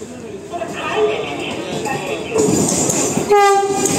这个台也是感兴趣。